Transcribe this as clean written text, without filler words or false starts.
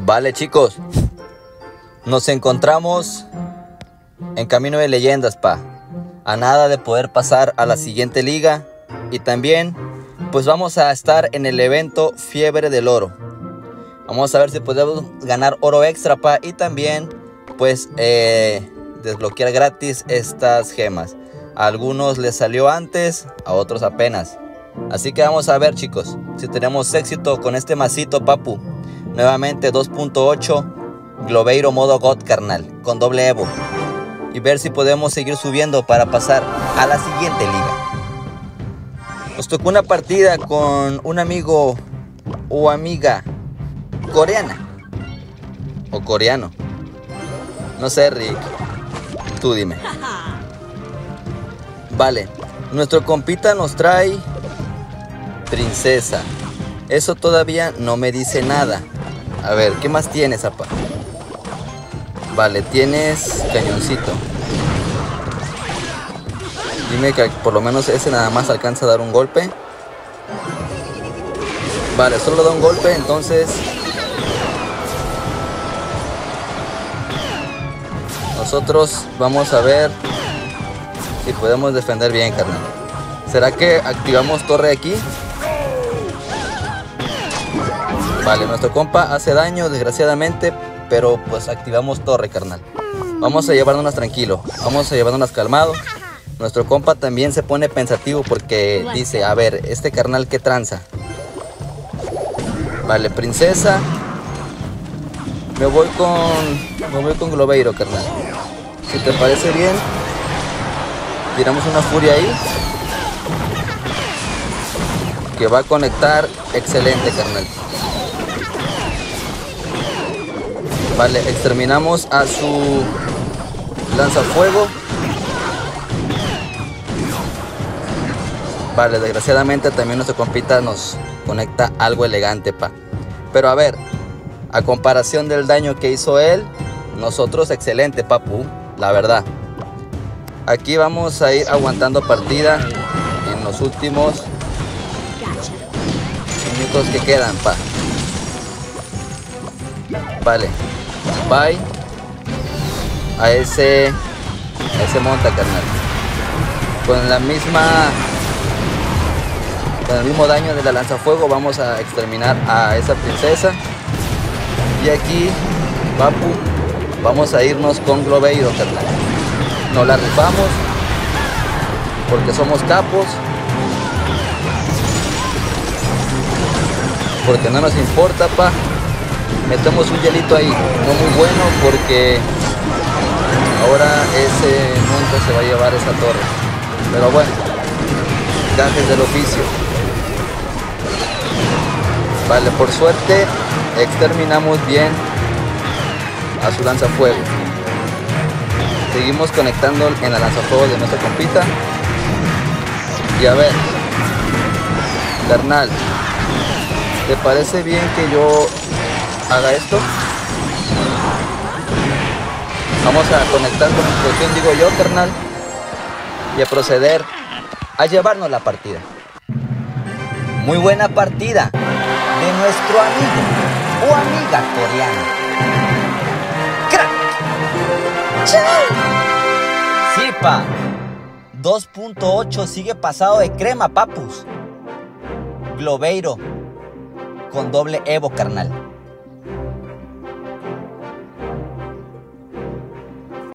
Vale, chicos, nos encontramos en Camino de Leyendas, a nada de poder pasar a la siguiente liga. Y también pues vamos a estar en el evento Fiebre del Oro. Vamos a ver si podemos ganar oro extra, y también pues desbloquear gratis estas gemas. A algunos les salió antes, a otros apenas. Así que vamos a ver, chicos, si tenemos éxito con este masito, papu. Nuevamente 2.8 Globeiro modo God, carnal, con doble Evo. Y ver si podemos seguir subiendo para pasar a la siguiente liga. Nos tocó una partida con un amigo o amiga coreana o coreano. No sé, Rick, tú dime. Vale, nuestro compita nos trae princesa. Eso todavía no me dice nada. A ver, ¿qué más tienes, apa? Vale, tienes cañoncito. Dime que por lo menos ese nada más alcanza a dar un golpe. Vale, solo da un golpe, entonces nosotros vamos a ver si podemos defender bien, carnal. ¿Será que activamos torre aquí? Vale, nuestro compa hace daño, desgraciadamente, pero pues activamos torre, carnal. Vamos a llevarnos tranquilo, vamos a llevarnos calmado. Nuestro compa también se pone pensativo porque dice, a ver, este carnal qué tranza. Vale, princesa. Me voy con Globeiro, carnal. Si te parece bien, tiramos una furia ahí que va a conectar. Excelente, carnal. Vale, exterminamos a su lanzafuego. Vale, desgraciadamente también nuestro compita nos conecta algo elegante, Pero a ver, a comparación del daño que hizo él, nosotros excelente, papu, la verdad. Aquí vamos a ir aguantando partida en los últimos minutos que quedan, Vale, bye a ese monta, carnal. Con el mismo daño de la lanzafuego vamos a exterminar a esa princesa. Y aquí, papu, vamos a irnos con Globeiro, carnal. Nos la rifamos porque somos capos, porque no nos importa, metemos un hielito ahí, no muy bueno, porque ahora ese nunca se va a llevar esa torre. Pero bueno, gajes del oficio. Vale, por suerte exterminamos bien a su lanzafuego. Seguimos conectando en la lanzafuego de nuestra compita. Y a ver, carnal, ¿te parece bien que yo haga esto? Vamos a conectar con explosión, digo yo, carnal, y a proceder a llevarnos la partida. Muy buena partida de nuestro amigo o amiga coreana. ¡Crack! ¡Chao! Sí, 2.8 sigue pasado de crema, papus. Globeiro con doble Evo, carnal.